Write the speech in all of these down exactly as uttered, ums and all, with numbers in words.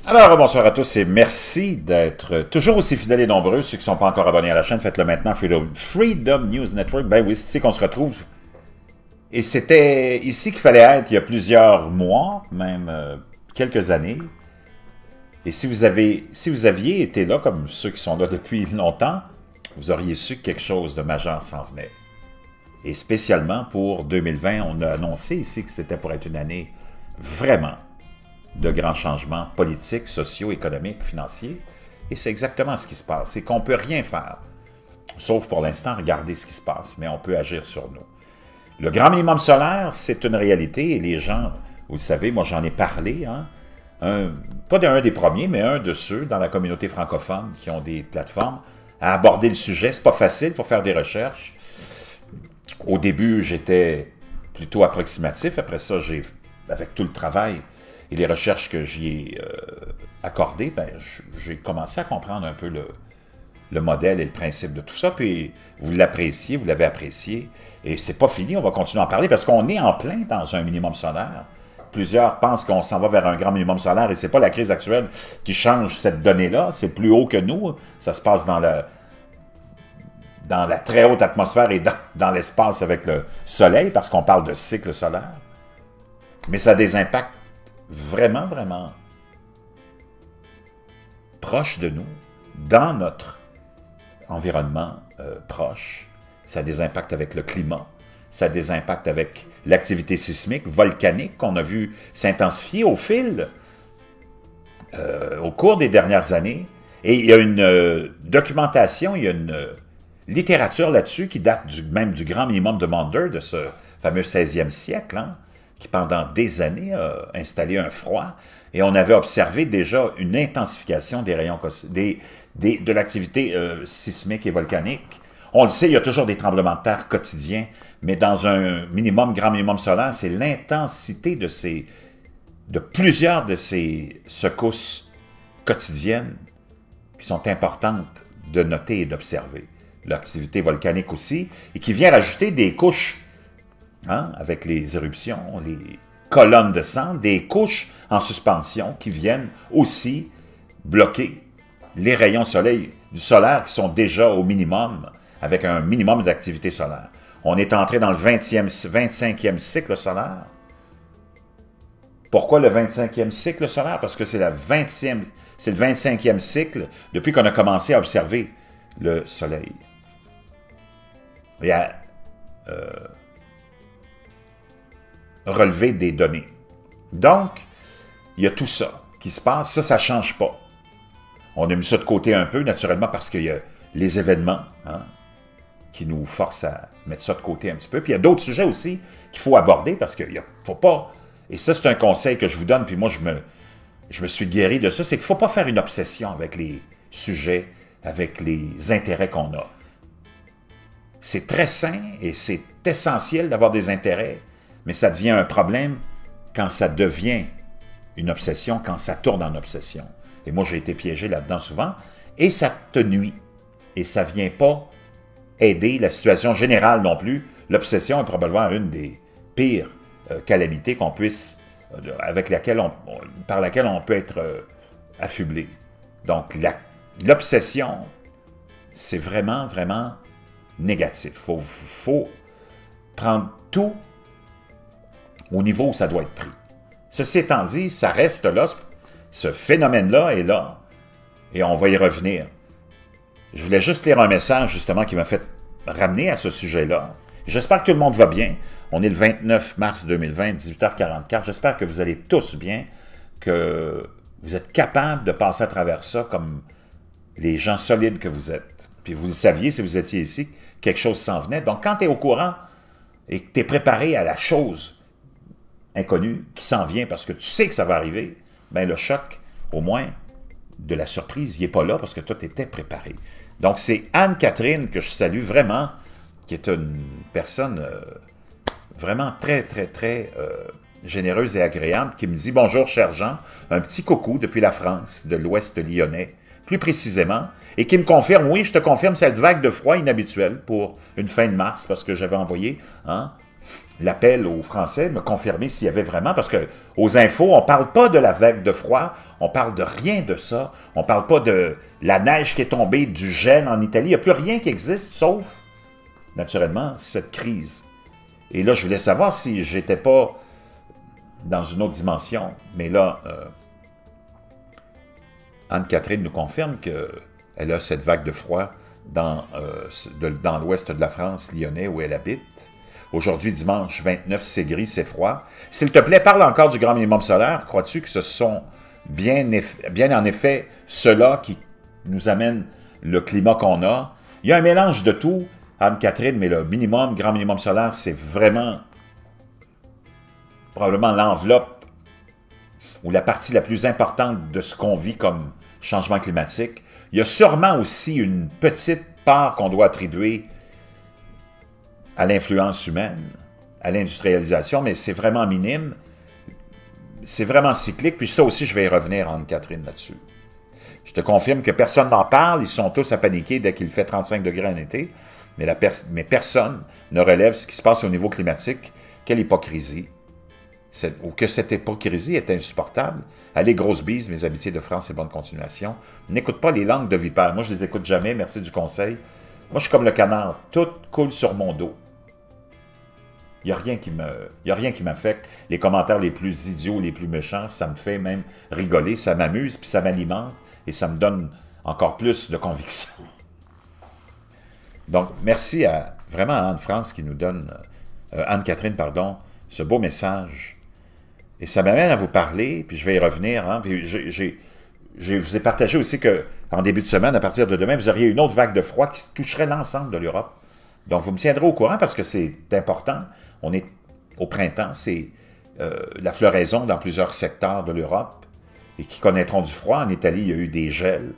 Alors, bonsoir à tous et merci d'être toujours aussi fidèles et nombreux. Ceux qui ne sont pas encore abonnés à la chaîne, faites-le maintenant. Freedom, Freedom News Network, ben oui, c'est ici qu'on se retrouve. Et c'était ici qu'il fallait être il y a plusieurs mois, même euh, quelques années. Et si vous, avez, si vous aviez été là, comme ceux qui sont là depuis longtemps, vous auriez su que quelque chose de majeur s'en venait. Et spécialement pour deux mille vingt, on a annoncé ici que c'était pour être une année vraiment de grands changements politiques, sociaux, économiques, financiers. Et c'est exactement ce qui se passe. C'est qu'on ne peut rien faire, sauf pour l'instant regarder ce qui se passe, mais on peut agir sur nous. Le grand minimum solaire, c'est une réalité, et les gens, vous le savez, moi j'en ai parlé, hein, un, pas d'un des premiers, mais un de ceux dans la communauté francophone qui ont des plateformes, à aborder le sujet. C'est pas facile, il faut faire des recherches. Au début, j'étais plutôt approximatif. Après ça, j'ai, avec tout le travail et les recherches que j'y ai euh, accordées, ben, j'ai commencé à comprendre un peu le, le modèle et le principe de tout ça. Puis vous l'appréciez, vous l'avez apprécié. Et c'est pas fini, on va continuer à en parler parce qu'on est en plein dans un minimum solaire. Plusieurs pensent qu'on s'en va vers un grand minimum solaire et c'est pas la crise actuelle qui change cette donnée-là. C'est plus haut que nous. Ça se passe dans la... dans la très haute atmosphère et dans, dans l'espace avec le soleil, parce qu'on parle de cycle solaire. Mais ça a des impacts vraiment, vraiment proches de nous, dans notre environnement euh, proche. Ça a des impacts avec le climat, ça a des impacts avec l'activité sismique, volcanique, qu'on a vu s'intensifier au fil, euh, au cours des dernières années. Et il y a une euh, documentation, il y a une... Euh, littérature là-dessus qui date du, même du grand minimum de Maunder, de ce fameux seizième siècle, hein, qui pendant des années a installé un froid, et on avait observé déjà une intensification des rayons des, des, de l'activité euh, sismique et volcanique. On le sait, il y a toujours des tremblements de terre quotidiens, mais dans un minimum, grand minimum solaire, c'est l'intensité de ces, de plusieurs de ces secousses quotidiennes qui sont importantes de noter et d'observer. L'activité volcanique aussi, et qui vient rajouter des couches, hein, avec les éruptions, les colonnes de cendres, des couches en suspension qui viennent aussi bloquer les rayons soleil, du solaire qui sont déjà au minimum, avec un minimum d'activité solaire. On est entré dans le vingtième, vingt-cinquième cycle solaire. Pourquoi le vingt-cinquième cycle solaire? Parce que c'est la vingtième, c'est le vingt-cinquième cycle depuis qu'on a commencé à observer le soleil. Et à euh, relever des données. Donc, il y a tout ça qui se passe. Ça, ça ne change pas. On a mis ça de côté un peu, naturellement, parce qu'il y a les événements, hein, qui nous forcent à mettre ça de côté un petit peu. Puis il y a d'autres sujets aussi qu'il faut aborder, parce qu'il ne faut pas... Et ça, c'est un conseil que je vous donne, puis moi, je me, je me suis guéri de ça, c'est qu'il ne faut pas faire une obsession avec les sujets, avec les intérêts qu'on a. C'est très sain et c'est essentiel d'avoir des intérêts, mais ça devient un problème quand ça devient une obsession, quand ça tourne en obsession. Et moi, j'ai été piégé là-dedans souvent, et ça te nuit. Et ça ne vient pas aider la situation générale non plus. L'obsession est probablement une des pires euh, calamités qu'on puisse, euh, avec laquelle on, on, par laquelle on peut être euh, affublé. Donc, l'obsession, c'est vraiment, vraiment négatif. Il faut, faut prendre tout au niveau où ça doit être pris. Ceci étant dit, ça reste là, ce phénomène-là est là, et on va y revenir. Je voulais juste lire un message, justement, qui m'a fait ramener à ce sujet-là. J'espère que tout le monde va bien. On est le vingt-neuf mars deux mille vingt, dix-huit heures quarante-quatre. J'espère que vous allez tous bien, que vous êtes capables de passer à travers ça comme les gens solides que vous êtes. Puis vous le saviez, si vous étiez ici, quelque chose s'en venait. Donc, quand tu es au courant et que tu es préparé à la chose inconnue qui s'en vient parce que tu sais que ça va arriver, bien le choc, au moins, de la surprise, il n'est pas là parce que toi, tu étais préparé. Donc, c'est Anne-Catherine que je salue vraiment, qui est une personne euh, vraiment très, très, très euh, généreuse et agréable, qui me dit « Bonjour, cher Jean, un petit coucou depuis la France, de l'Ouest lyonnais. » plus précisément, et qui me confirme, oui, je te confirme, cette vague de froid inhabituelle pour une fin de mars, parce que j'avais envoyé hein, l'appel aux Français, me confirmer s'il y avait vraiment, parce que aux infos, on ne parle pas de la vague de froid, on parle de rien de ça, on ne parle pas de la neige qui est tombée, du gel en Italie, il n'y a plus rien qui existe, sauf, naturellement, cette crise. Et là, je voulais savoir si j'étais pas dans une autre dimension, mais là, euh, Anne-Catherine nous confirme qu'elle a cette vague de froid dans, euh, de, dans l'ouest de la France, lyonnais, où elle habite. Aujourd'hui, dimanche vingt-neuf, c'est gris, c'est froid. S'il te plaît, parle encore du grand minimum solaire. Crois-tu que ce sont bien, bien en effet ceux-là qui nous amènent le climat qu'on a? Il y a un mélange de tout, Anne-Catherine, mais le minimum, grand minimum solaire, c'est vraiment probablement l'enveloppe ou la partie la plus importante de ce qu'on vit comme changement climatique. Il y a sûrement aussi une petite part qu'on doit attribuer à l'influence humaine, à l'industrialisation, mais c'est vraiment minime. C'est vraiment cyclique, puis ça aussi, je vais y revenir, Anne-Catherine, là-dessus. Je te confirme que personne n'en parle, ils sont tous à paniquer dès qu'il fait trente-cinq degrés en été, mais, la pers mais personne ne relève ce qui se passe au niveau climatique. Quelle hypocrisie! Ou que cette hypocrisie est insupportable. Allez, grosse bise, mes amitiés de France et bonne continuation. N'écoute pas les langues de vipère. Moi, je les écoute jamais, merci du conseil. Moi, je suis comme le canard, tout coule sur mon dos. Il n'y a rien qui me, il y a rien qui m'affecte. Les commentaires les plus idiots, les plus méchants, ça me fait même rigoler, ça m'amuse, puis ça m'alimente, et ça me donne encore plus de conviction. Donc, merci à, vraiment à Anne-France qui nous donne, euh, Anne-Catherine, pardon, ce beau message. Et ça m'amène à vous parler, puis je vais y revenir. Hein, puis j'ai, j'ai, je vous ai partagé aussi qu'en début de semaine, à partir de demain, vous auriez une autre vague de froid qui toucherait l'ensemble de l'Europe. Donc, vous me tiendrez au courant parce que c'est important. On est au printemps, c'est euh, la floraison dans plusieurs secteurs de l'Europe et qui connaîtront du froid. En Italie, il y a eu des gels.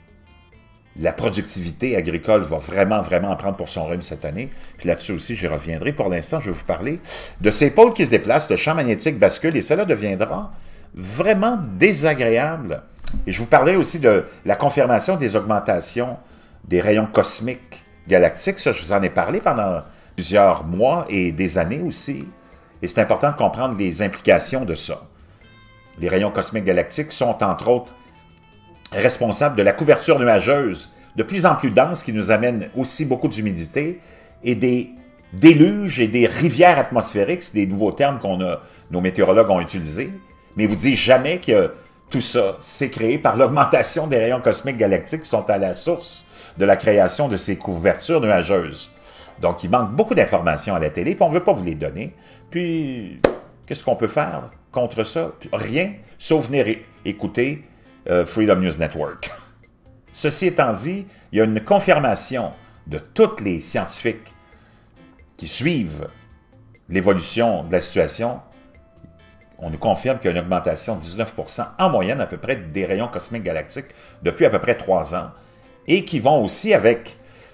La productivité agricole va vraiment, vraiment en prendre pour son rhume cette année. Puis là-dessus aussi, j'y reviendrai. Pour l'instant, je vais vous parler de ces pôles qui se déplacent, le champ magnétique bascule, et cela deviendra vraiment désagréable. Et je vous parlerai aussi de la confirmation des augmentations des rayons cosmiques galactiques. Ça, je vous en ai parlé pendant plusieurs mois et des années aussi. Et c'est important de comprendre les implications de ça. Les rayons cosmiques galactiques sont, entre autres, responsables de la couverture nuageuse de plus en plus dense qui nous amène aussi beaucoup d'humidité et des déluges et des rivières atmosphériques. C'est des nouveaux termes qu'on a, nos météorologues ont utilisés. Mais ils vous disent jamais que tout ça, c'est créé par l'augmentation des rayons cosmiques galactiques qui sont à la source de la création de ces couvertures nuageuses. Donc, il manque beaucoup d'informations à la télé, puis on ne veut pas vous les donner. Puis, qu'est-ce qu'on peut faire contre ça? Rien, sauf venir écouter euh, Freedom News Network. Ceci étant dit, il y a une confirmation de tous les scientifiques qui suivent l'évolution de la situation. On nous confirme qu'il y a une augmentation de dix-neuf pour cent en moyenne à peu près des rayons cosmiques galactiques depuis à peu près trois ans et qui vont aussi avec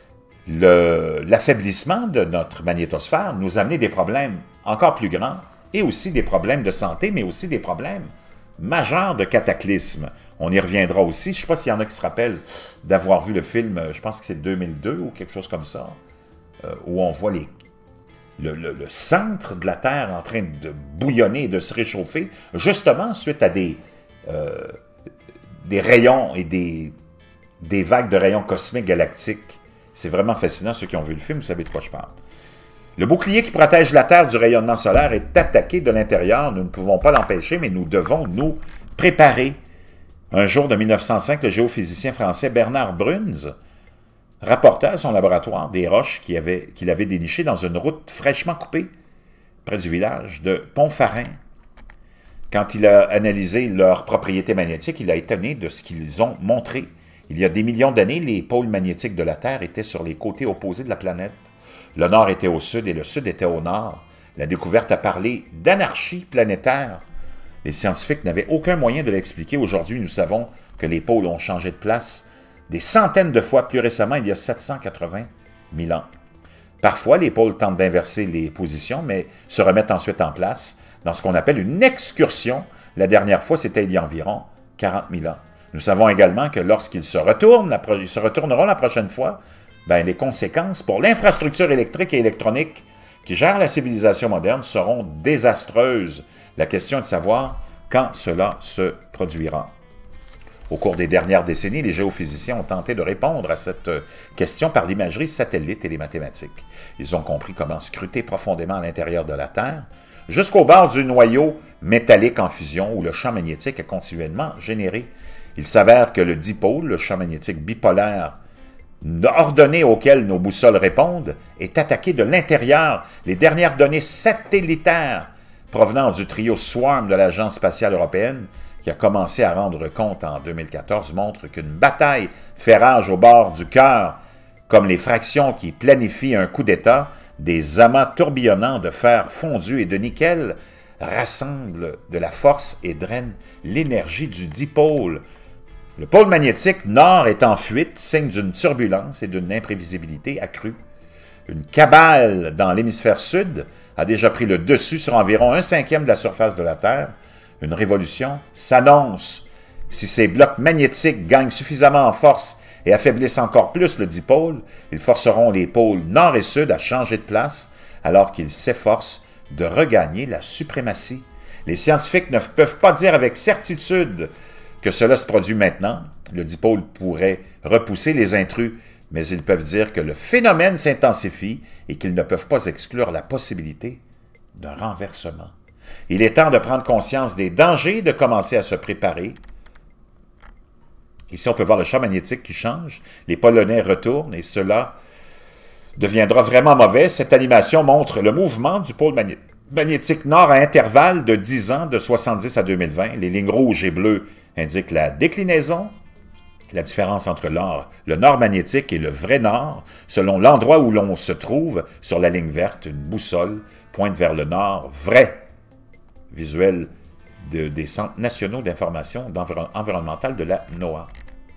l'affaiblissement de notre magnétosphère nous amener des problèmes encore plus grands et aussi des problèmes de santé, mais aussi des problèmes majeurs de cataclysme. On y reviendra aussi. Je ne sais pas s'il y en a qui se rappellent d'avoir vu le film, je pense que c'est deux mille deux ou quelque chose comme ça, euh, où on voit les, le, le, le centre de la Terre en train de bouillonner et de se réchauffer, justement suite à des, euh, des rayons et des, des vagues de rayons cosmiques galactiques. C'est vraiment fascinant, ceux qui ont vu le film, vous savez de quoi je parle. Le bouclier qui protège la Terre du rayonnement solaire est attaqué de l'intérieur. Nous ne pouvons pas l'empêcher, mais nous devons nous préparer. Un jour de mille neuf cent cinq, le géophysicien français Bernard Bruns rapportait à son laboratoire des roches qu'il avait, qu'il avait dénichées dans une route fraîchement coupée près du village de Pontfarin. Quand il a analysé leurs propriétés magnétiques, il a étonné de ce qu'ils ont montré. Il y a des millions d'années, les pôles magnétiques de la Terre étaient sur les côtés opposés de la planète. Le nord était au sud et le sud était au nord. La découverte a parlé d'anarchie planétaire. Les scientifiques n'avaient aucun moyen de l'expliquer. Aujourd'hui, nous savons que les pôles ont changé de place des centaines de fois plus récemment, il y a sept cent quatre-vingt mille ans. Parfois, les pôles tentent d'inverser les positions, mais se remettent ensuite en place dans ce qu'on appelle une excursion. La dernière fois, c'était il y a environ quarante mille ans. Nous savons également que lorsqu'ils se retournent, la pro- ils se retourneront la prochaine fois, ben, les conséquences pour l'infrastructure électrique et électronique qui gèrent la civilisation moderne seront désastreuses. La question est de savoir quand cela se produira. Au cours des dernières décennies, les géophysiciens ont tenté de répondre à cette question par l'imagerie satellite et les mathématiques. Ils ont compris comment scruter profondément à l'intérieur de la Terre, jusqu'au bord du noyau métallique en fusion où le champ magnétique est continuellement généré. Il s'avère que le dipôle, le champ magnétique bipolaire ordonné auquel nos boussoles répondent, est attaqué de l'intérieur. Les dernières données satellitaires provenant du trio SWARM de l'Agence spatiale européenne, qui a commencé à rendre compte en deux mille quatorze, montrent qu'une bataille fait rage au bord du cœur, comme les fractions qui planifient un coup d'État, des amas tourbillonnants de fer fondu et de nickel rassemblent de la force et drainent l'énergie du dipôle. Le pôle magnétique nord est en fuite, signe d'une turbulence et d'une imprévisibilité accrue. Une cabale dans l'hémisphère sud a déjà pris le dessus sur environ un cinquième de la surface de la Terre. Une révolution s'annonce. Si ces blocs magnétiques gagnent suffisamment en force et affaiblissent encore plus le dipôle, ils forceront les pôles nord et sud à changer de place alors qu'ils s'efforcent de regagner la suprématie. Les scientifiques ne peuvent pas dire avec certitude que cela se produit maintenant. Le dipôle pourrait repousser les intrus, mais ils peuvent dire que le phénomène s'intensifie et qu'ils ne peuvent pas exclure la possibilité d'un renversement. Il est temps de prendre conscience des dangers et de commencer à se préparer. Ici, on peut voir le champ magnétique qui change. Les Polonais retournent et cela deviendra vraiment mauvais. Cette animation montre le mouvement du pôle magnétique nord à intervalles de dix ans, de soixante-dix à deux mille vingt. Les lignes rouges et bleues indiquent la déclinaison, la différence entre l'or, le nord magnétique et le vrai nord, selon l'endroit où l'on se trouve sur la ligne verte. Une boussole pointe vers le nord, vrai visuel de, des Centres nationaux d'information environnementale de la NOAA.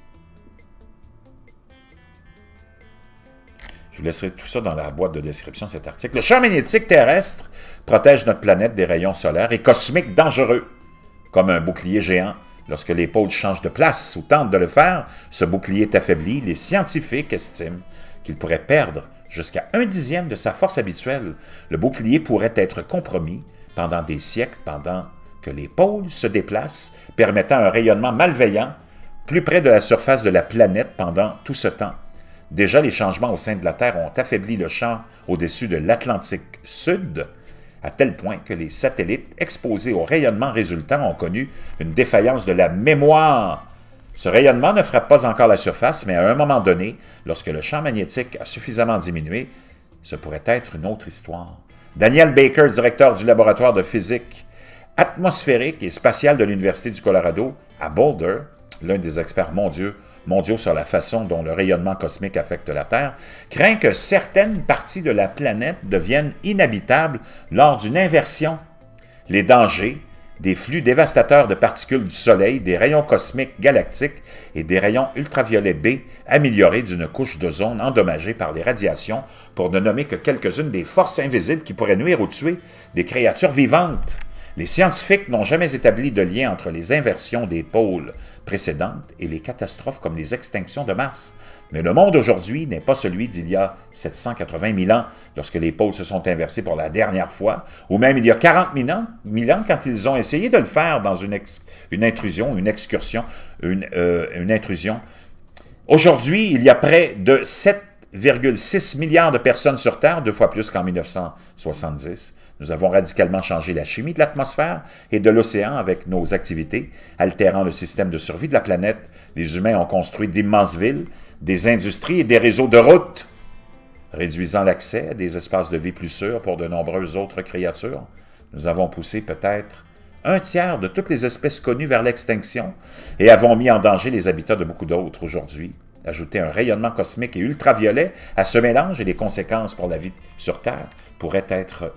Je vous laisserai tout ça dans la boîte de description de cet article. Le champ magnétique terrestre protège notre planète des rayons solaires et cosmiques dangereux, comme un bouclier géant. Lorsque les pôles changent de place ou tentent de le faire, ce bouclier est affaibli. Les scientifiques estiment qu'il pourrait perdre jusqu'à un dixième de sa force habituelle. Le bouclier pourrait être compromis pendant des siècles, pendant que les pôles se déplacent, permettant un rayonnement malveillant plus près de la surface de la planète pendant tout ce temps. Déjà, les changements au sein de la Terre ont affaibli le champ au-dessus de l'Atlantique Sud, à tel point que les satellites exposés au rayonnement résultant ont connu une défaillance de la mémoire. Ce rayonnement ne frappe pas encore la surface, mais à un moment donné, lorsque le champ magnétique a suffisamment diminué, ce pourrait être une autre histoire. Daniel Baker, directeur du laboratoire de physique atmosphérique et spatiale de l'Université du Colorado à Boulder, l'un des experts mondiaux, mondiaux sur la façon dont le rayonnement cosmique affecte la Terre, craint que certaines parties de la planète deviennent inhabitables lors d'une inversion. Les dangers des flux dévastateurs de particules du Soleil, des rayons cosmiques galactiques et des rayons ultraviolets B améliorés d'une couche d'ozone endommagée par les radiations, pour ne nommer que quelques-unes des forces invisibles qui pourraient nuire ou tuer des créatures vivantes. Les scientifiques n'ont jamais établi de lien entre les inversions des pôles précédentes et les catastrophes comme les extinctions de masse. Mais le monde aujourd'hui n'est pas celui d'il y a sept cent quatre-vingt mille ans, lorsque les pôles se sont inversés pour la dernière fois, ou même il y a quarante mille ans, quand ils ont essayé de le faire dans une, ex, une intrusion, une excursion, une, euh, une intrusion. Aujourd'hui, il y a près de sept virgule six milliards de personnes sur Terre, deux fois plus qu'en mille neuf cent soixante-dix. Nous avons radicalement changé la chimie de l'atmosphère et de l'océan avec nos activités, altérant le système de survie de la planète. Les humains ont construit d'immenses villes, des industries et des réseaux de routes, réduisant l'accès à des espaces de vie plus sûrs pour de nombreuses autres créatures. Nous avons poussé peut-être un tiers de toutes les espèces connues vers l'extinction et avons mis en danger les habitats de beaucoup d'autres aujourd'hui. Ajouter un rayonnement cosmique et ultraviolet à ce mélange et les conséquences pour la vie sur Terre pourraient être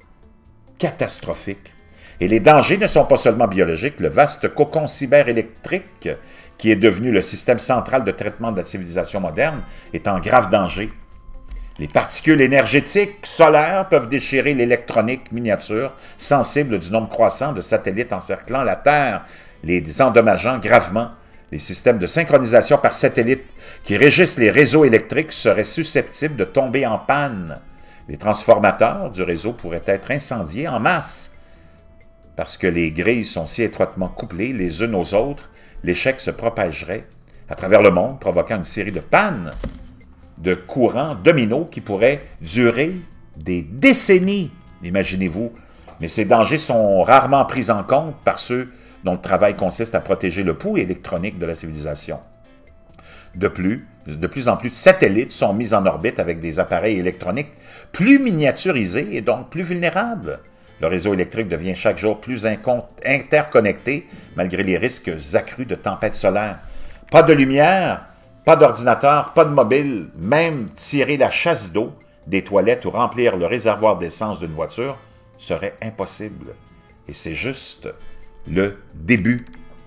catastrophiques. Et les dangers ne sont pas seulement biologiques. Le vaste cocon cyberélectrique, qui est devenu le système central de traitement de la civilisation moderne, est en grave danger. Les particules énergétiques solaires peuvent déchirer l'électronique miniature, sensible du nombre croissant de satellites encerclant la Terre, les endommageant gravement. Les systèmes de synchronisation par satellite qui régissent les réseaux électriques seraient susceptibles de tomber en panne. Les transformateurs du réseau pourraient être incendiés en masse parce que les grilles sont si étroitement couplées les unes aux autres, l'échec se propagerait à travers le monde, provoquant une série de pannes de courants dominos qui pourraient durer des décennies, imaginez-vous. Mais ces dangers sont rarement pris en compte par ceux dont le travail consiste à protéger le pouls électronique de la civilisation. De plus, de plus en plus de satellites sont mis en orbite avec des appareils électroniques plus miniaturisés et donc plus vulnérables. Le réseau électrique devient chaque jour plus interconnecté malgré les risques accrus de tempêtes solaires. Pas de lumière, pas d'ordinateur, pas de mobile, même tirer la chasse d'eau des toilettes ou remplir le réservoir d'essence d'une voiture serait impossible. Et c'est juste le début.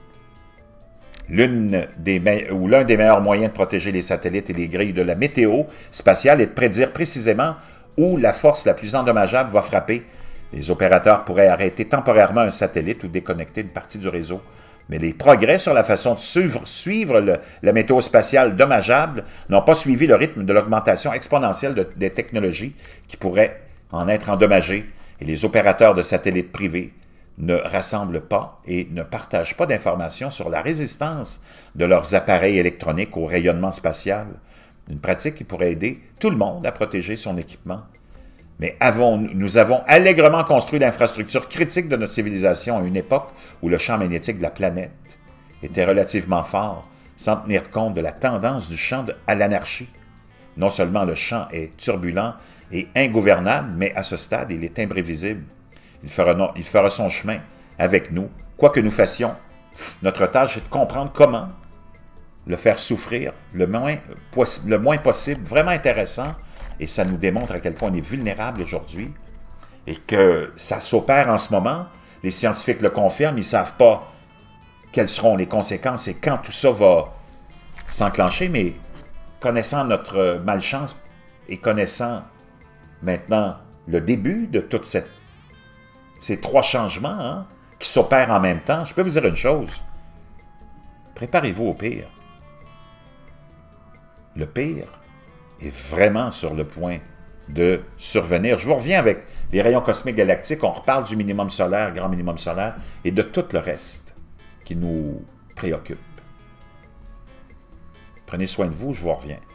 L'une des ou l'un des meilleurs moyens de protéger les satellites et les grilles de la météo spatiale est de prédire précisément où la force la plus endommageable va frapper. Les opérateurs pourraient arrêter temporairement un satellite ou déconnecter une partie du réseau. Mais les progrès sur la façon de suivre, suivre le, la météo spatiale dommageable n'ont pas suivi le rythme de l'augmentation exponentielle de, des technologies qui pourraient en être endommagées. Et les opérateurs de satellites privés ne rassemblent pas et ne partagent pas d'informations sur la résistance de leurs appareils électroniques au rayonnement spatial. Une pratique qui pourrait aider tout le monde à protéger son équipement. Mais avons, nous avons allègrement construit l'infrastructure critique de notre civilisation à une époque où le champ magnétique de la planète était relativement fort, sans tenir compte de la tendance du champ de, à l'anarchie. Non seulement le champ est turbulent et ingouvernable, mais à ce stade, il est imprévisible. Il fera, non, il fera son chemin avec nous, quoi que nous fassions. Notre tâche est de comprendre comment le faire souffrir le moins, le moins possible, vraiment intéressant, et ça nous démontre à quel point on est vulnérable aujourd'hui et que ça s'opère en ce moment. Les scientifiques le confirment, ils ne savent pas quelles seront les conséquences et quand tout ça va s'enclencher, mais connaissant notre malchance et connaissant maintenant le début de toutes cette, ces trois changements hein, qui s'opèrent en même temps, je peux vous dire une chose, préparez-vous au pire. Le pire est vraiment sur le point de survenir. Je vous reviens avec les rayons cosmiques galactiques, on reparle du minimum solaire, grand minimum solaire, et de tout le reste qui nous préoccupe. Prenez soin de vous, je vous reviens.